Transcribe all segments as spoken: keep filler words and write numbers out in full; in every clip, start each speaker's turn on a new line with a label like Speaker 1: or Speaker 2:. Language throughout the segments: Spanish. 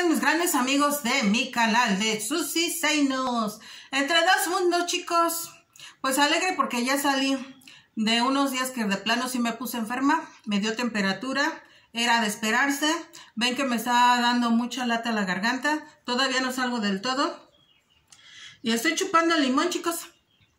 Speaker 1: están mis grandes amigos de mi canal de Susi Seinos? Entre dos mundos, chicos. Pues alegre porque ya salí de unos días que de plano sí me puse enferma. Me dio temperatura. Era de esperarse. Ven que me está dando mucha lata la garganta. Todavía no salgo del todo. Y estoy chupando limón, chicos.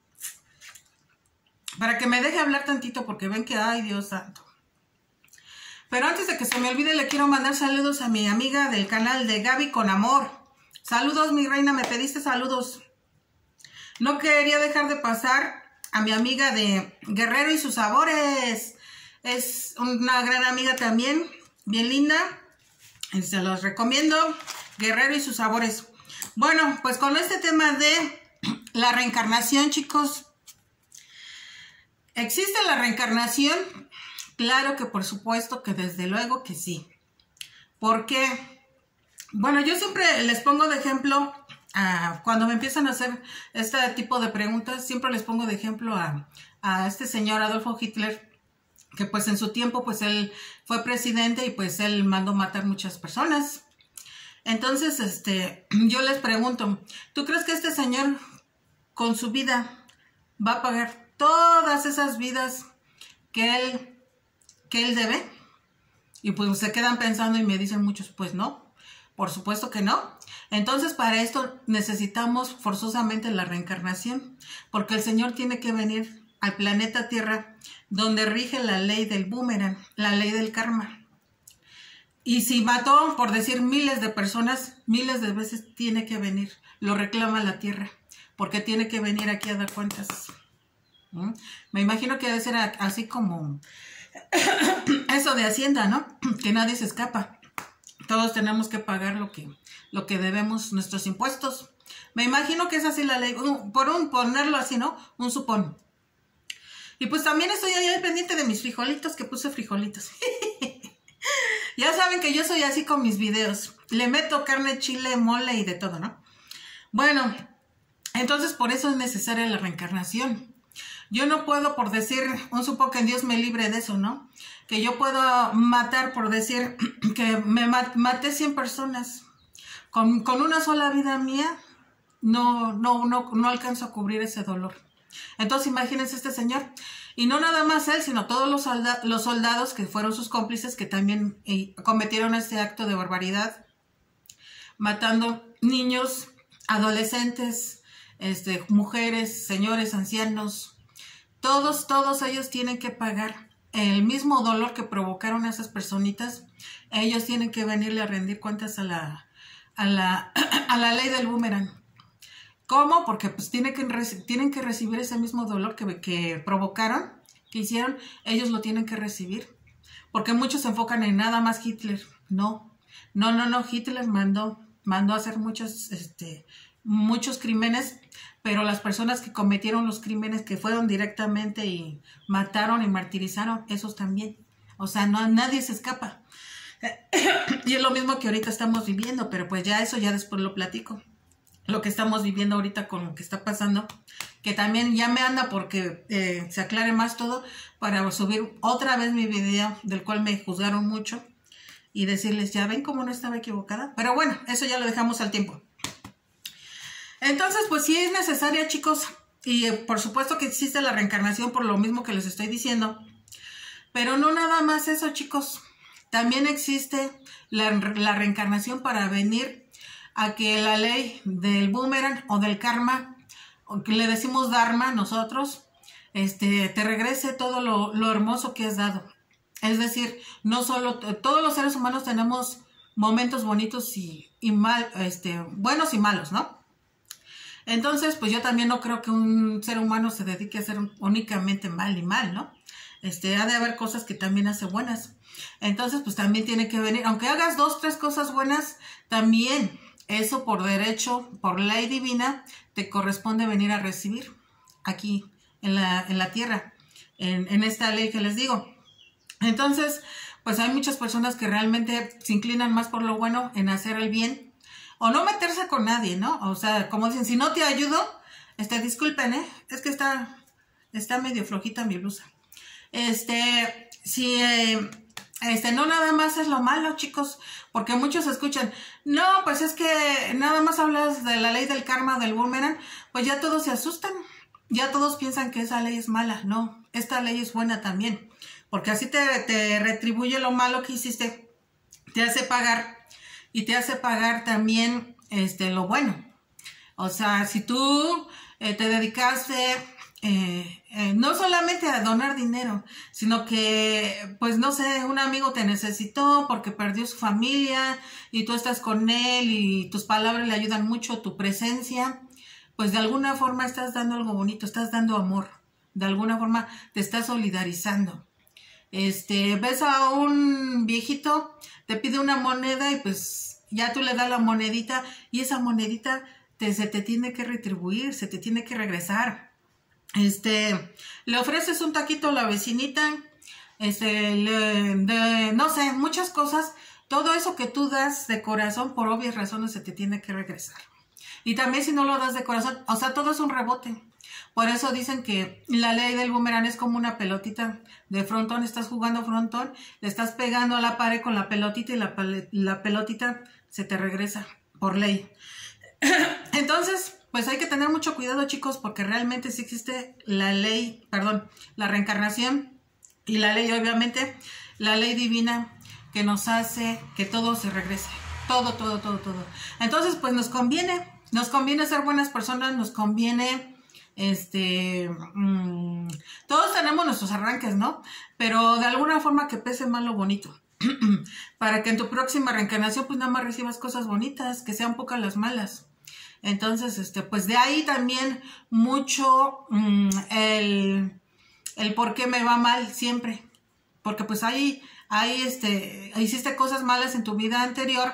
Speaker 1: Para que me deje hablar tantito porque ven que, ay, Dios santo. Pero antes de que se me olvide, le quiero mandar saludos a mi amiga del canal de Gaby con Amor. Saludos, mi reina, me pediste saludos. No quería dejar de pasar a mi amiga de Guerrero y sus sabores. Es una gran amiga también, bien linda. Se los recomiendo, Guerrero y sus sabores. Bueno, pues con este tema de la reencarnación, chicos. ¿Existe la reencarnación? Claro que por supuesto que desde luego que sí. ¿Por qué? Bueno, yo siempre les pongo de ejemplo, a, cuando me empiezan a hacer este tipo de preguntas, siempre les pongo de ejemplo a, a este señor Adolfo Hitler, que pues en su tiempo pues él fue presidente y pues él mandó matar muchas personas. Entonces, este, yo les pregunto, ¿tú crees que este señor con su vida va a pagar todas esas vidas que él... que él debe? Y pues se quedan pensando y me dicen muchos, pues no, por supuesto que no. Entonces para esto necesitamos forzosamente la reencarnación, porque el Señor tiene que venir al planeta Tierra, donde rige la ley del boomerang, la ley del karma. Y si mató, por decir, miles de personas, miles de veces tiene que venir, lo reclama la Tierra, porque tiene que venir aquí a dar cuentas. ¿Mm? Me imagino que debe ser así como... eso de Hacienda, ¿no? Que nadie se escapa. Todos tenemos que pagar lo que, lo que debemos, nuestros impuestos. Me imagino que es así la ley, por un ponerlo así, ¿no? Un supón. Y pues también estoy ahí pendiente de mis frijolitos, que puse frijolitos. Ya saben que yo soy así con mis videos. Le meto carne, chile, mole y de todo, ¿no? Bueno, entonces por eso es necesaria la reencarnación. Yo no puedo, por decir, un supo que Dios me libre de eso, ¿no? Que yo puedo matar, por decir, que me maté cien personas. Con, con una sola vida mía, no, no, no, no alcanzo a cubrir ese dolor. Entonces, imagínense este señor. Y no nada más él, sino todos los, solda los soldados que fueron sus cómplices, que también eh, cometieron este acto de barbaridad, matando niños, adolescentes, este, mujeres, señores, ancianos. Todos, todos ellos tienen que pagar el mismo dolor que provocaron a esas personitas. Ellos tienen que venirle a rendir cuentas a la, a la, a la ley del boomerang. ¿Cómo? Porque pues tienen que, tienen que recibir ese mismo dolor que, que provocaron, que hicieron. Ellos lo tienen que recibir. Porque muchos se enfocan en nada más Hitler. No, no, no, no. Hitler mandó, mandó a hacer muchos, este, muchos crímenes. Pero las personas que cometieron los crímenes, que fueron directamente y mataron y martirizaron, esos también. O sea, no, nadie se escapa. Y es lo mismo que ahorita estamos viviendo, pero pues ya eso ya después lo platico. Lo que estamos viviendo ahorita con lo que está pasando, que también ya me anda porque eh, se aclare más todo para subir otra vez mi video del cual me juzgaron mucho y decirles, ya ven cómo no estaba equivocada. Pero bueno, eso ya lo dejamos al tiempo. Entonces, pues sí es necesaria, chicos, y eh, por supuesto que existe la reencarnación por lo mismo que les estoy diciendo, pero no nada más eso, chicos, también existe la, la reencarnación para venir a que la ley del boomerang o del karma, o que le decimos dharma nosotros, este, te regrese todo lo, lo hermoso que has dado. Es decir, no solo, todos los seres humanos tenemos momentos bonitos y, y mal, este, buenos y malos, ¿no? Entonces, pues yo también no creo que un ser humano se dedique a hacer únicamente mal y mal, ¿no? Este, ha de haber cosas que también hace buenas. Entonces, pues también tiene que venir, aunque hagas dos, tres cosas buenas, también eso por derecho, por ley divina, te corresponde venir a recibir aquí en la, en la tierra, en, en esta ley que les digo. Entonces, pues hay muchas personas que realmente se inclinan más por lo bueno, en hacer el bien, o no meterse con nadie, ¿no? O sea, como dicen, si no te ayudo, este, disculpen, ¿eh? Es que está, está medio flojita mi blusa. Este, si, eh, este, no nada más es lo malo, chicos, porque muchos escuchan, no, pues es que nada más hablas de la ley del karma, del boomerang, pues ya todos se asustan, ya todos piensan que esa ley es mala. No, esta ley es buena también, porque así te, te retribuye lo malo que hiciste, te hace pagar, y te hace pagar también este, lo bueno. O sea, si tú eh, te dedicaste eh, eh, no solamente a donar dinero, sino que, pues no sé, un amigo te necesitó porque perdió su familia y tú estás con él y tus palabras le ayudan mucho, tu presencia, pues de alguna forma estás dando algo bonito, estás dando amor, de alguna forma te estás solidarizando. Este, ves a un viejito, te pide una moneda y pues ya tú le das la monedita y esa monedita te, se te tiene que retribuir, se te tiene que regresar. Este, le ofreces un taquito a la vecinita, este, le, de, no sé, muchas cosas, todo eso que tú das de corazón por obvias razones se te tiene que regresar. Y también si no lo das de corazón, o sea, todo es un rebote. Por eso dicen que la ley del boomerang es como una pelotita de frontón. Estás jugando frontón, le estás pegando a la pared con la pelotita y la, la pelotita se te regresa por ley. Entonces, pues hay que tener mucho cuidado, chicos, porque realmente sí existe la ley, perdón, la reencarnación y la ley, obviamente, la ley divina que nos hace que todo se regrese. Todo, todo, todo, todo. Entonces, pues nos conviene, nos conviene ser buenas personas, nos conviene... Este, mmm, todos tenemos nuestros arranques, ¿no? Pero de alguna forma que pese más lo bonito. Para que en tu próxima reencarnación pues nada más recibas cosas bonitas, que sean pocas las malas. Entonces, este, pues de ahí también mucho mmm, el, el por qué me va mal siempre. Porque pues ahí, ahí este, hiciste cosas malas en tu vida anterior.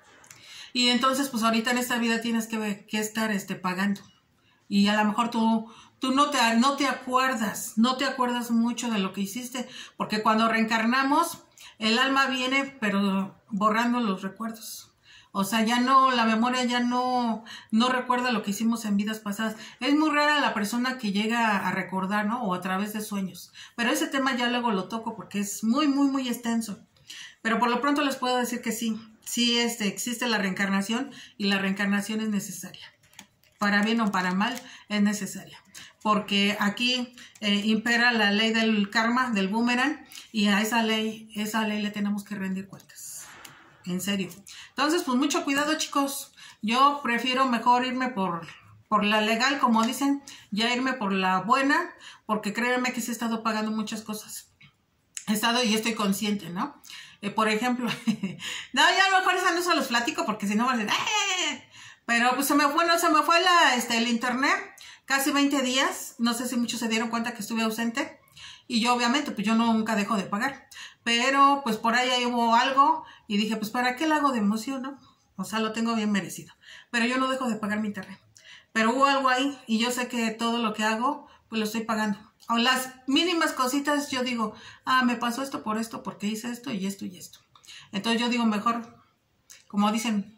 Speaker 1: Y entonces pues ahorita en esta vida tienes que, que estar este, pagando. Y a lo mejor tú, tú no, te, no te acuerdas, no te acuerdas mucho de lo que hiciste, porque cuando reencarnamos, el alma viene, pero borrando los recuerdos. O sea, ya no, la memoria ya no, no recuerda lo que hicimos en vidas pasadas. Es muy rara la persona que llega a recordar, ¿no? O a través de sueños. Pero ese tema ya luego lo toco porque es muy, muy, muy extenso. Pero por lo pronto les puedo decir que sí, sí este, existe la reencarnación y la reencarnación es necesaria. Para bien o para mal, es necesaria. Porque aquí eh, impera la ley del karma, del boomerang, y a esa ley, esa ley le tenemos que rendir cuentas. En serio. Entonces, pues mucho cuidado, chicos. Yo prefiero mejor irme por, por la legal, como dicen, ya irme por la buena, porque créanme que sí he estado pagando muchas cosas. He estado y estoy consciente, ¿no? Eh, por ejemplo, no, ya a lo mejor esa no se los platico, porque si no van a decir, ¡eh! Pero pues se me fue, no, se me fue la, este, el internet, casi veinte días, no sé si muchos se dieron cuenta que estuve ausente, y yo obviamente, pues yo nunca dejo de pagar, pero pues por ahí, ahí hubo algo, y dije, pues ¿para qué le hago de emoción, no? O sea, lo tengo bien merecido, pero yo no dejo de pagar mi internet, pero hubo algo ahí, y yo sé que todo lo que hago, pues lo estoy pagando, o las mínimas cositas, yo digo, ah, me pasó esto por esto, porque hice esto, y esto, y esto, entonces yo digo, mejor, como dicen,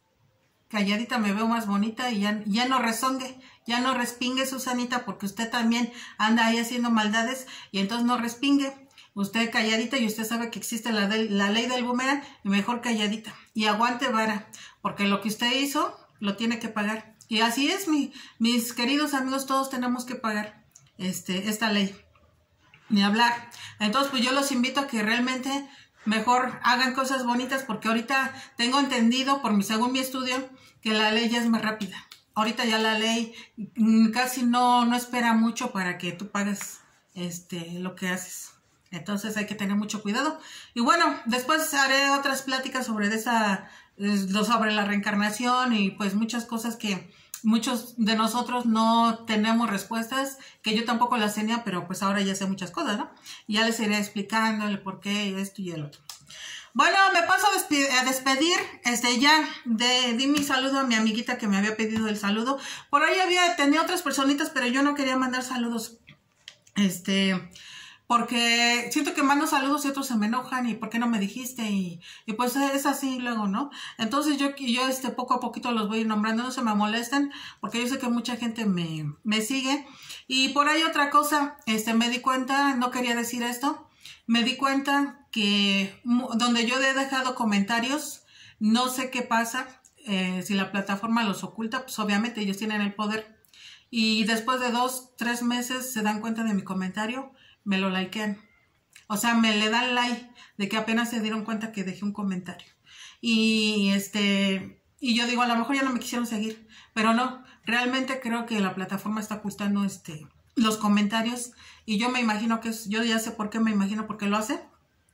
Speaker 1: calladita me veo más bonita y ya, ya no rezongue, ya no respingue, Susanita, porque usted también anda ahí haciendo maldades y entonces no respingue. Usted calladita y usted sabe que existe la, de, la ley del boomerang y mejor calladita. Y aguante vara, porque lo que usted hizo lo tiene que pagar. Y así es, mi, mis queridos amigos, todos tenemos que pagar este, esta ley. Ni hablar. Entonces, pues yo los invito a que realmente... mejor hagan cosas bonitas porque ahorita tengo entendido, por mi, según mi estudio, que la ley ya es más rápida. Ahorita ya la ley casi no, no espera mucho para que tú pagues este, lo que haces. Entonces hay que tener mucho cuidado. Y bueno, después haré otras pláticas sobre, esa, sobre la reencarnación y pues muchas cosas que muchos de nosotros no tenemos respuestas, que yo tampoco las tenía, pero pues ahora ya sé muchas cosas, ¿no? Y ya les iré explicando el por qué, esto y el otro. Bueno, me paso a, despe a despedir, este, ya de, di mi saludo a mi amiguita que me había pedido el saludo. Por ahí había, tenía otras personitas, pero yo no quería mandar saludos, este... porque siento que mando saludos y otros se me enojan y ¿por qué no me dijiste? Y, y pues es así luego, ¿no? Entonces yo, yo este, poco a poquito los voy a ir nombrando, no se me molesten, porque yo sé que mucha gente me, me sigue. Y por ahí otra cosa, este, me di cuenta, no quería decir esto, me di cuenta que donde yo he dejado comentarios, no sé qué pasa, eh, si la plataforma los oculta, pues obviamente ellos tienen el poder. Y después de dos, tres meses se dan cuenta de mi comentario, me lo likean. O sea, me le dan like de que apenas se dieron cuenta que dejé un comentario. Y este, y yo digo, a lo mejor ya no me quisieron seguir, pero no, realmente creo que la plataforma está ocultando este, los comentarios, y yo me imagino que es, yo ya sé por qué me imagino por qué lo hace,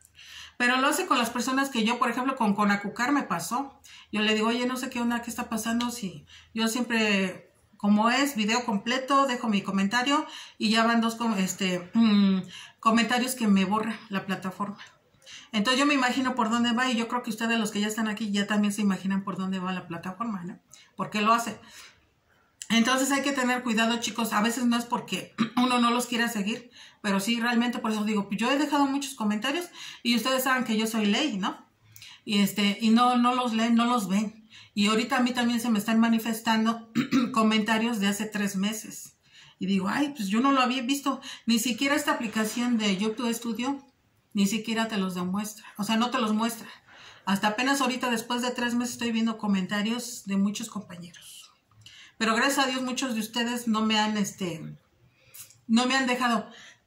Speaker 1: pero lo hace con las personas que yo, por ejemplo, con Conacucar me pasó. Yo le digo, oye, no sé qué onda, qué está pasando, si yo siempre, como es, video completo, dejo mi comentario, y ya van dos este, mmm, comentarios que me borra la plataforma. Entonces yo me imagino por dónde va, y yo creo que ustedes, los que ya están aquí, ya también se imaginan por dónde va la plataforma, ¿no? ¿Por qué lo hace? Entonces hay que tener cuidado, chicos. A veces no es porque uno no los quiera seguir, pero sí, realmente, por eso digo, yo he dejado muchos comentarios y ustedes saben que yo soy ley, ¿no? Y este, y no, no los leen, no los ven. Y ahorita a mí también se me están manifestando comentarios de hace tres meses. Y digo, ay, pues yo no lo había visto. Ni siquiera esta aplicación de YouTube Studio, ni siquiera te los demuestra. O sea, no te los muestra. Hasta apenas ahorita, después de tres meses, estoy viendo comentarios de muchos compañeros. Pero gracias a Dios, muchos de ustedes no me han, este, no me han dejado,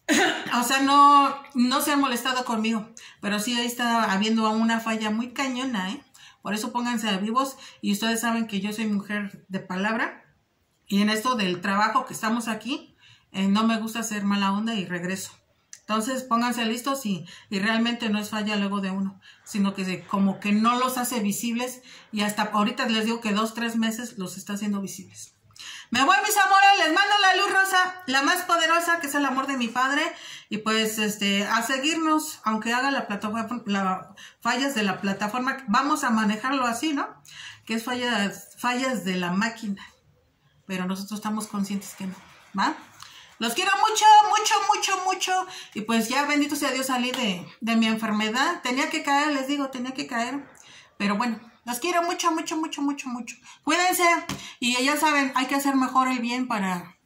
Speaker 1: o sea, no, no se han molestado conmigo. Pero sí, ahí está habiendo una falla muy cañona, ¿eh? Por eso pónganse a vivos, y ustedes saben que yo soy mujer de palabra. Y en esto del trabajo que estamos aquí, eh, no me gusta hacer mala onda y regreso. Entonces pónganse listos, y, y realmente no es falla luego de uno, sino que se, como que no los hace visibles, y hasta ahorita les digo que dos, tres meses los está haciendo visibles. Me voy, mis amores, les mando la luz rosa, la más poderosa, que es el amor de mi Padre, y pues este, a seguirnos, aunque haga la plataforma, la, fallas de la plataforma, vamos a manejarlo así, ¿no? Que es fallas, fallas de la máquina, pero nosotros estamos conscientes que no, ¿va? Los quiero mucho, mucho, mucho, mucho. Y pues ya, bendito sea Dios, salí de, de mi enfermedad. Tenía que caer, les digo, tenía que caer. Pero bueno, los quiero mucho, mucho, mucho, mucho, mucho. Cuídense. Y ya saben, hay que hacer mejor el bien para...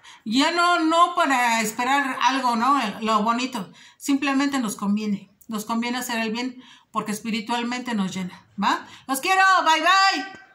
Speaker 1: Ya no, no para esperar algo, ¿no? Lo bonito. Simplemente nos conviene. Nos conviene hacer el bien porque espiritualmente nos llena, ¿va? Los quiero. Bye, bye.